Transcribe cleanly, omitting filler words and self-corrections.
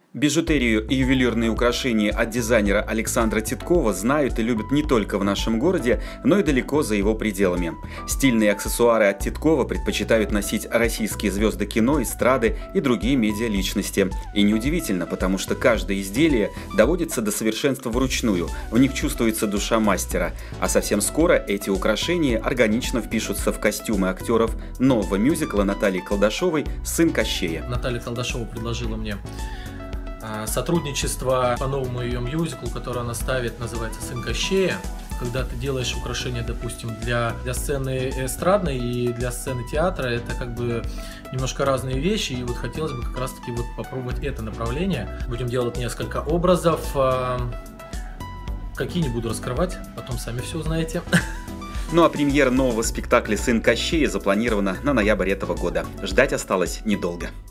Бижутерию и ювелирные украшения от дизайнера Александра Титкова знают и любят не только в нашем городе, но и далеко за его пределами. Стильные аксессуары от Титкова предпочитают носить российские звезды кино, эстрады и другие медиаличности. И неудивительно, потому что каждое изделие доводится до совершенства вручную, в них чувствуется душа мастера. А совсем скоро эти украшения органично впишутся в костюмы актеров нового мюзикла Натальи Колдашевой «Сын Кощея». Наталья Колдашева предложила мне сотрудничество по новому ее мюзиклу, который она ставит, называется «Сын Кощея». Когда ты делаешь украшения, допустим, для сцены эстрадной и для сцены театра, это как бы немножко разные вещи, и вот хотелось бы как раз-таки вот попробовать это направление. Будем делать несколько образов, какие не буду раскрывать, потом сами все узнаете. Ну а премьера нового спектакля «Сын Кощея» запланирована на ноябрь этого года. Ждать осталось недолго.